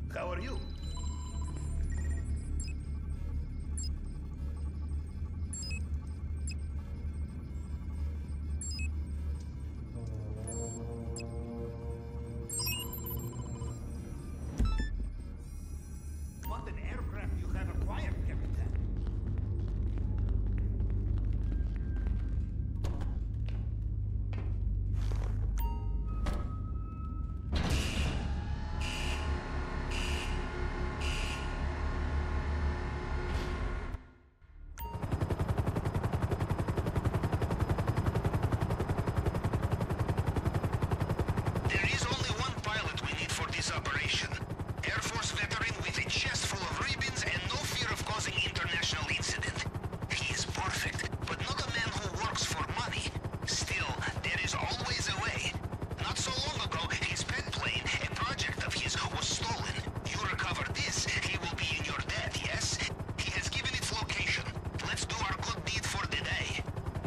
How are you? What an aircraft you have acquired, Captain. There is only one pilot we need for this operation. Air Force veteran with a chest full of ribbons and no fear of causing international incident. He is perfect, but not a man who works for money. Still, there is always a way. Not so long ago, his pet plane, a project of his, was stolen. You recover this, he will be in your debt, yes? He has given its location. Let's do our good deed for the day.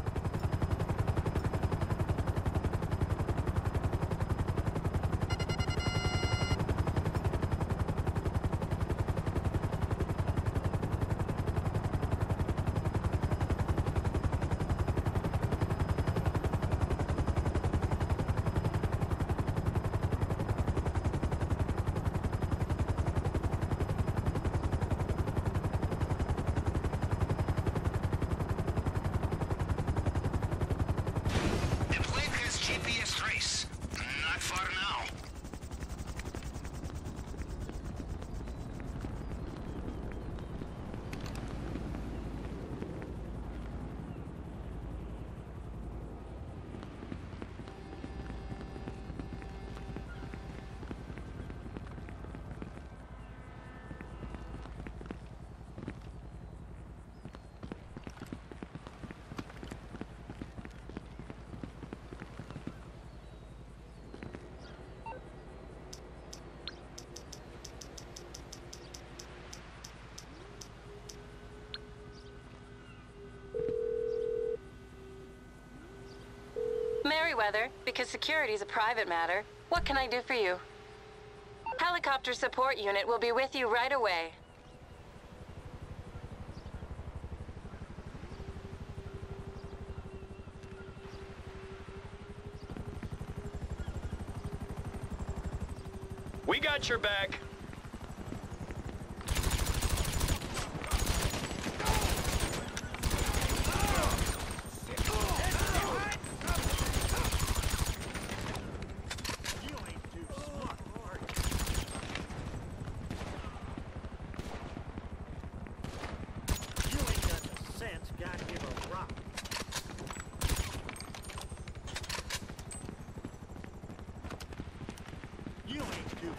The plane has GPS trace. Not far now. Merryweather, because security is a private matter. What can I do for you? Helicopter support unit will be with you right away. We got your back. You ain't too smart, are you? You ain't got the sense God give a rock. You ain't too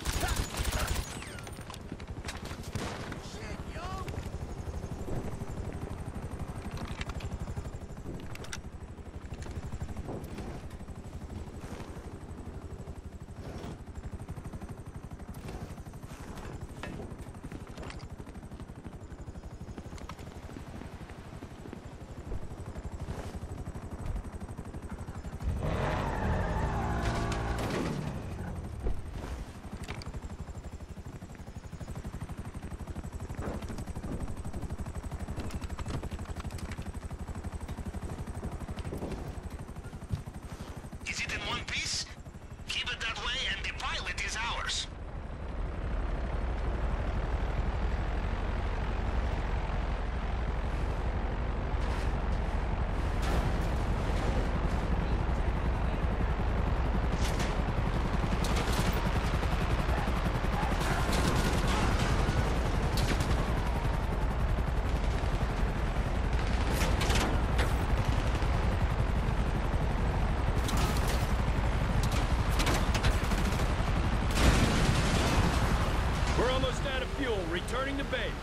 shit, yo! Is it in one piece? Keep it that way and the pilot is ours. We're almost out of fuel, returning to base.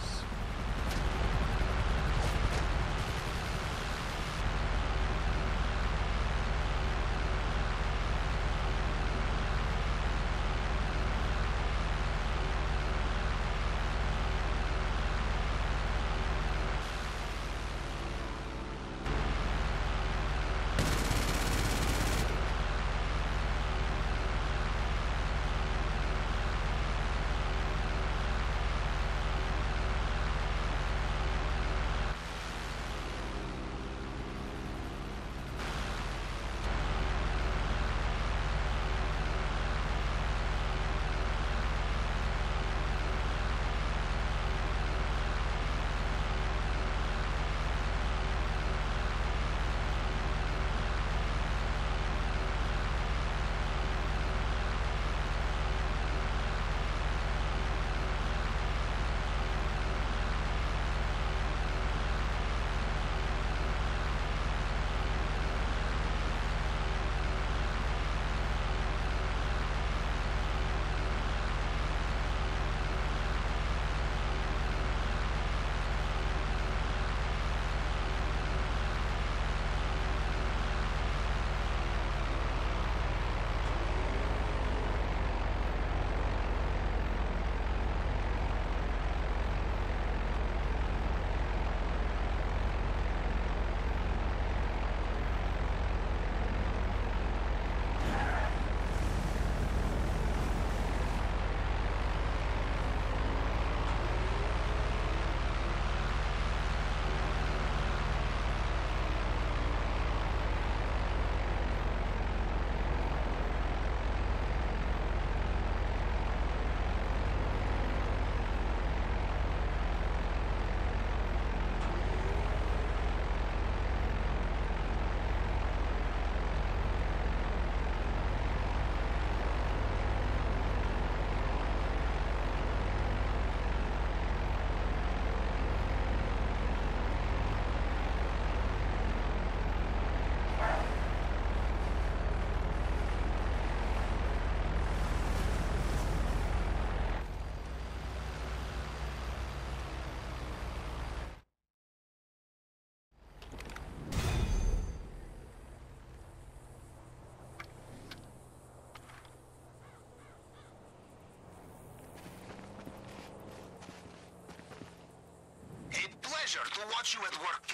caught you at work